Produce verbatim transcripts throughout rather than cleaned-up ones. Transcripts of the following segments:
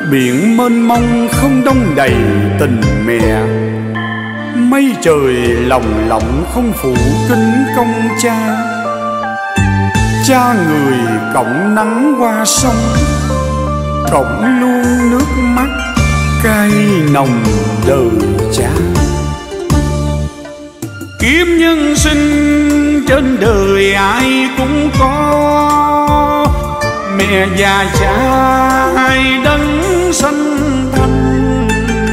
biển mênh mông không đong đầy tình mẹ, mây trời lồng lộng không phủ kính công cha. Cha người cộng nắng qua sông, cộng luôn nước mắt cay nồng đời cha. Kiếp nhân sinh trên đời ai cũng có, mẹ già cha hai đấng sanh thành.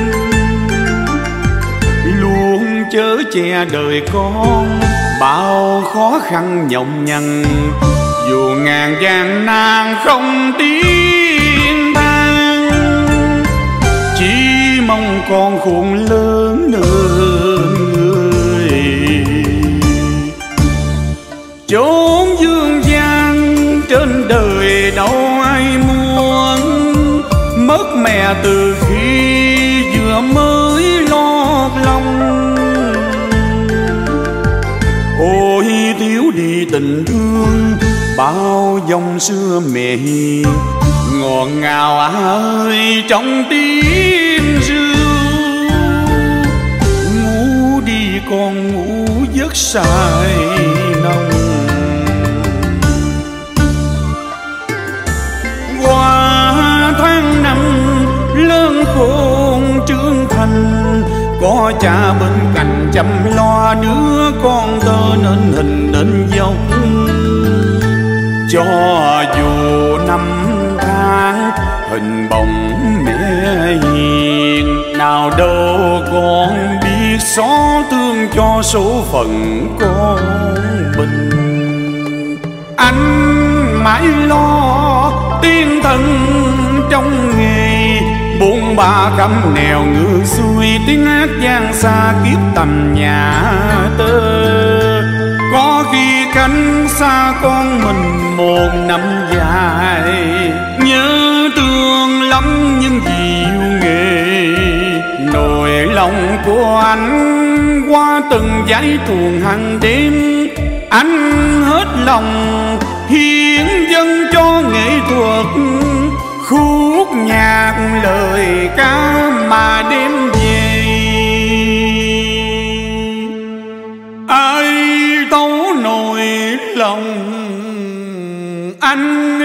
Luôn chở che đời con bao khó khăn nhọc nhằn, dù ngàn gian nan không tiếng than. Chỉ mong con khôn lớn người, chốn dương gian trên đời đâu ai muốn. Mất mẹ từ khi vừa mới lót lòng, ôi thiếu đi tình thương bao dòng xưa mẹ hiền. Ngọt ngào ơi trong tiếng ru, ngủ đi con ngủ giấc say nồng. Qua tháng năm lớn khôn trưởng thành, có cha bên cạnh chăm lo đứa con thơ nên hình nên dốc. Cho dù năm tháng hình bóng mẹ hiền, nào đâu con biết xót thương cho số phận con mình. Anh mãi lo tiên thân trong nghề, buôn ba cắm nẻo ngược xuôi tiếng hát gian xa kiếp tầm nhà tơ. Có khi cánh xa con mình một năm dài, nhớ thương lắm nhưng vì yêu nghề. Nỗi lòng của anh qua từng giấy thuồng hàng đêm, anh hết lòng hiến dâng cho nghệ thuật. Khúc nhạc lời ca mà đêm về, ai tấu nỗi lòng anh.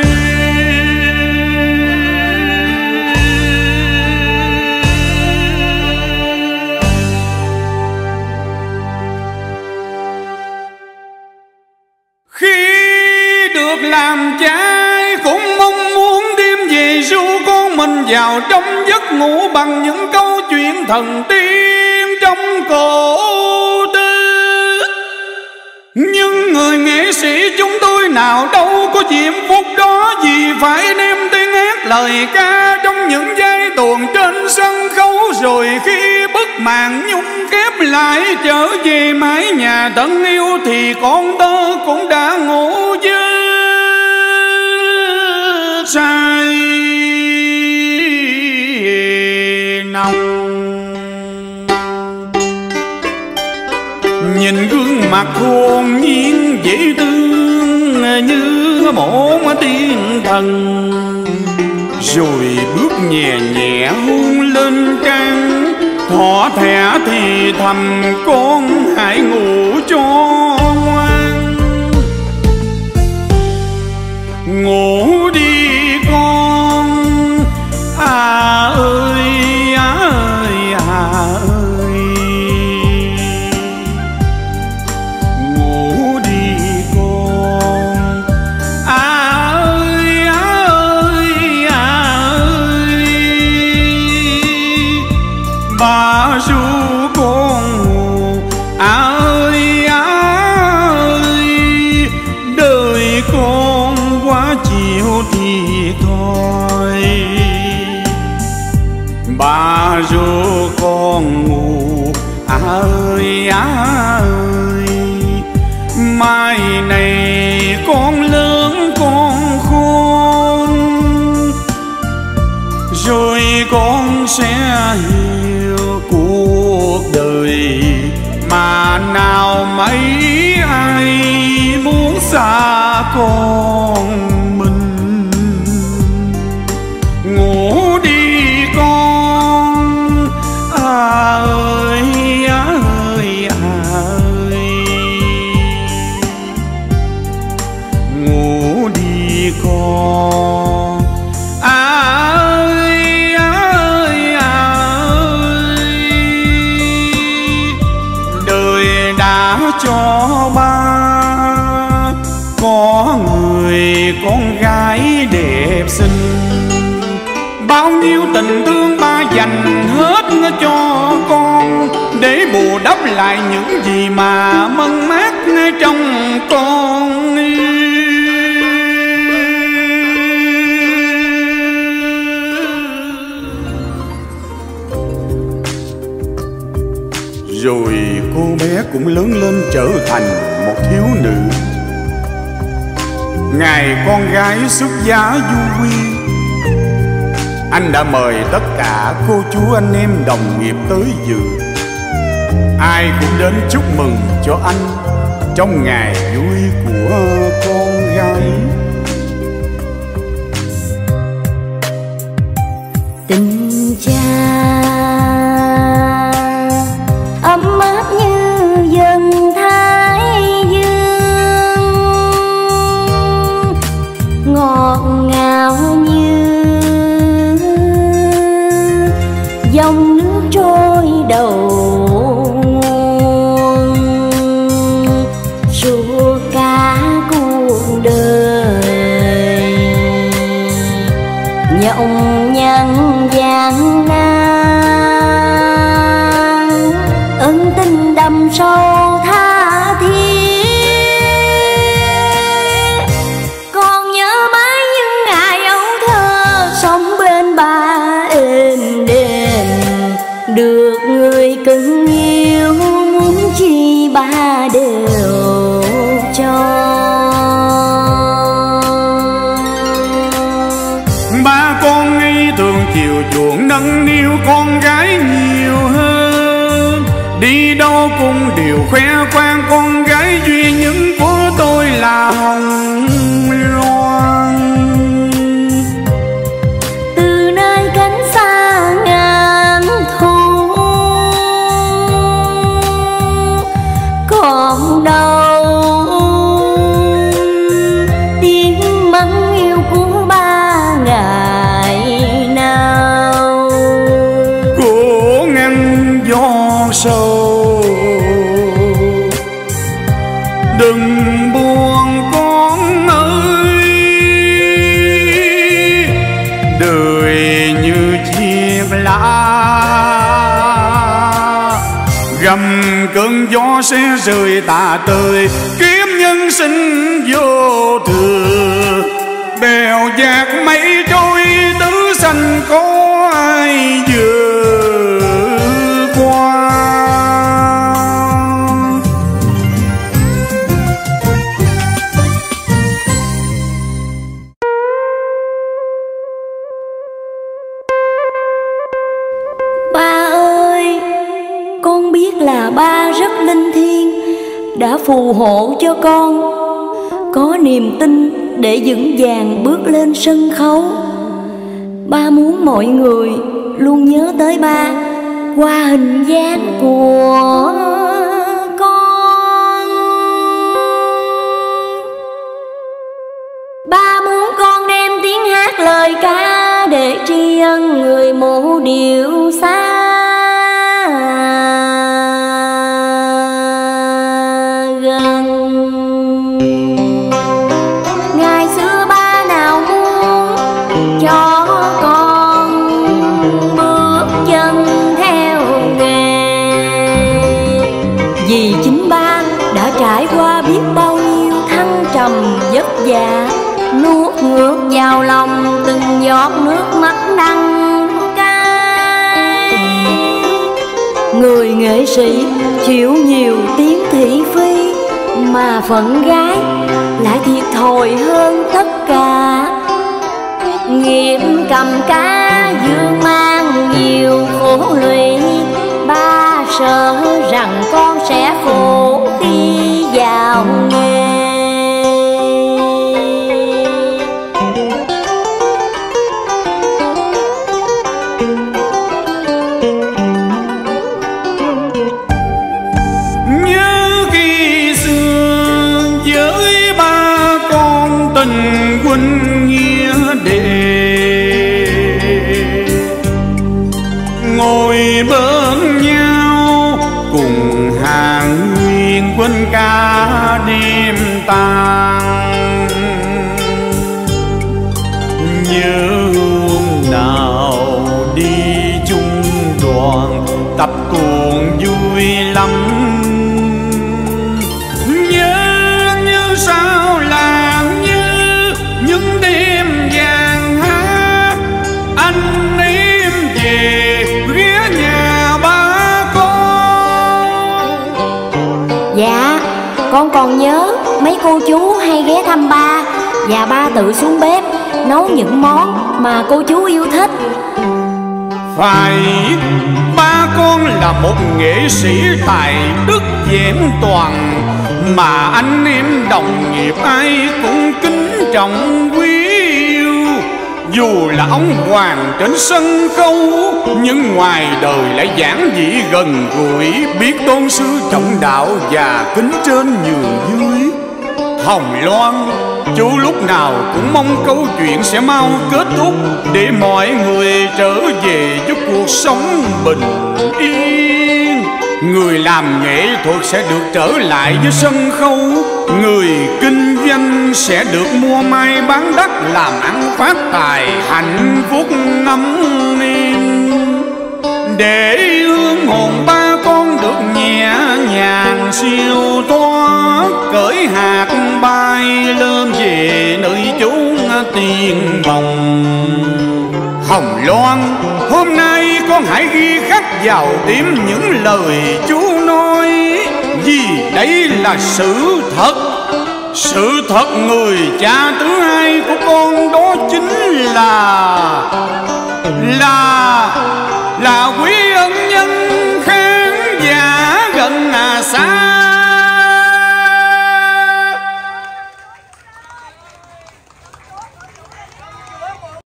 Khi được làm cha cũng mong muốn đêm về ru con mình vào trong giấc ngủ bằng những câu chuyện thần tiên trong cổ tư. Nhưng người nghệ sĩ chúng tôi nào đâu có diễm phúc đó, vì phải đem tiếng hát lời ca trong những giai tuồng trên sân khấu. Rồi khi bức màn nhung khép lại trở về mái nhà thân yêu, thì con tơ cũng đã ngủ giấc say nồng. Nhìn gương mặt hồn nhiên dễ thương như một tiên thần, rồi bước nhẹ nhẹ hôn lên trán, thỏ thẻ thì thầm con hãy ngủ cho ngoan. Ngủ đi con à ơi à ơi à ơi, ngủ đi con à ơi à ơi à ơi. Bà ru con ngủ à ơi à ơi, đời con quá chiều thì thôi. Bà ru con ngủ à ơi à ơi, mai này con lớn con khôn, rồi con sẽ hiểu cuộc đời mà nào mấy ai muốn xa con mình. Ngủ đi đã cho ba có người con gái đẹp xinh. Bao nhiêu tình thương ba dành hết cho con, để bù đắp lại những gì mà mất mát trong con. Rồi cô bé cũng lớn lên trở thành một thiếu nữ. Ngày con gái xuất giá du quy, anh đã mời tất cả cô chú anh em đồng nghiệp tới dự. Ai cũng đến chúc mừng cho anh trong ngày vui của con gái. Tình cha ấm áp như dần thái dương, ngọt ngào như dòng nước trôi đầu nguồn. Suốt cả cuộc đời nhộng nhằn gian nan, ân tình đậm sâu tha thiết. Còn nhớ mãi những ngày ấu thơ sống bên ba êm đềm, được người cưng yêu muốn chi ba đều cho. Ba con ngây thường chiều chuộng nâng niu con gái nhiều hơn, đi đâu cũng đều khoe khoang con gái duy nhất của tôi là Hồng Loan. Từ nơi cánh xa ngàn thu, còn đâu tiếng mắng yêu của ba ngày nào. Cố ngăn gió sâu, đừng buồn con ơi, đời như chiếc lá gầm cơn gió sẽ rời tà tơi. Kiếm nhân sinh vô thường, bèo dạt mây trôi tứ xanh có ai vừa qua. Ba ơi, con biết là ba rất linh thiêng, đã phù hộ cho con có niềm tin để vững vàng bước lên sân khấu. Ba muốn mọi người luôn nhớ tới ba qua hình dáng của con. Ba muốn con đem tiếng hát lời ca để tri ân người mộ điệu xa gần. Ngày xưa ba nào muốn cho con bước chân theo nghề, vì chính ba đã trải qua biết bao nhiêu thăng trầm vất vả, nuốt ngược vào lòng từng giọt nước mắt đắng cay. Người nghệ sĩ chịu nhiều tiếng thị phi, mà phận gái lại thiệt thòi hơn tất cả. Nghiệp cầm cá dương mang nhiều khổ lụy, ba sợ rằng con sẽ khổ khi vào nghề. Huynh nghĩa đệ ngồi bên nhau cùng quên cả đêm tàn. Nhớ hôm nào đi chung đoàn tập cuồng vui lắm. Nhớ như sao làng như những đêm vàng hát. Anh em về ghé nhà ba con. Dạ, con còn nhớ mấy cô chú hay ghé thăm ba, và ba tự xuống bếp nấu những món mà cô chú yêu thích. Phải, ba con là một nghệ sĩ tài đức vẹn toàn, mà anh em đồng nghiệp ai cũng kính trọng quý yêu. Dù là ông hoàng trên sân khấu, nhưng ngoài đời lại giản dị gần gũi, biết tôn sư trọng đạo và kính trên nhường dưới. Hồng Loan, chú lúc nào cũng mong câu chuyện sẽ mau kết thúc, để mọi người trở về với cuộc sống bình yên. Người làm nghệ thuật sẽ được trở lại với sân khấu, người kinh doanh sẽ được mua may bán đắt, làm ăn phát tài hạnh phúc ngắm niềm. Để hương hồn ba con được nhẹ nhàng siêu thoát, cởi hạt bay lên về nơi chốn tiền bồng. Hồng Loan, hôm nay con hãy ghi khắc vào tim những lời chú nói, vì đây là sự thật. Sự thật người cha thứ hai của con đó chính là Là Là quý